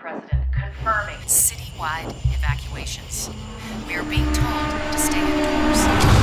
President, confirming citywide evacuations. We are being told to stay indoors.